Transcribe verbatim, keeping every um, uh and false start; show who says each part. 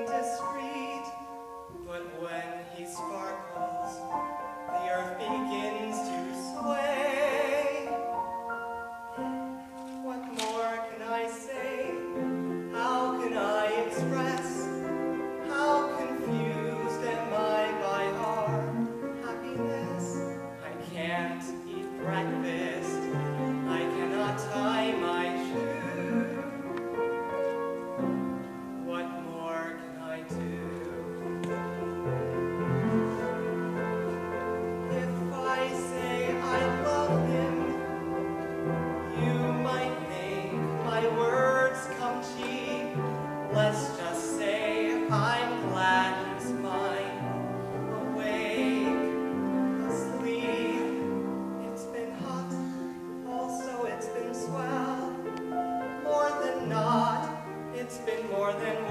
Speaker 1: indiscreet, but when he sparkles, the earth begins to sway. What more can I say? How can I express how confused am I by our happiness? I can't eat breakfast. I cannot tie my shoe. What more can I do? If I say I love him, you might think my words come cheap. Let's just say I'm glad he's mine. Awake, asleep, it's been hot, also it's been swell. More than not, it's been more than